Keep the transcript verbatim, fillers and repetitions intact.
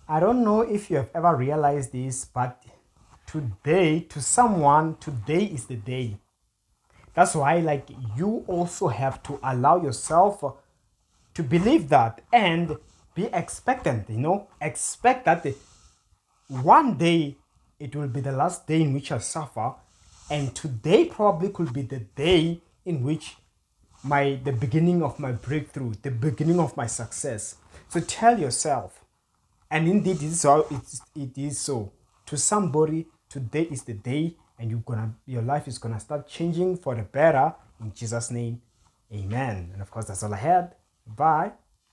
I don't know if you have ever realized this, but today, to someone, today is the day. That's why, like, you also have to allow yourself to believe that and be expectant, you know, expect that one day it will be the last day in which I suffer, and today probably could be the day in which my the beginning of my breakthrough, the beginning of my success. So tell yourself, and indeed it is so, it's, it is so. To somebody, today is the day, and you're gonna your life is gonna start changing for the better in Jesus' name. Amen. And of course, that's all I had. Bye.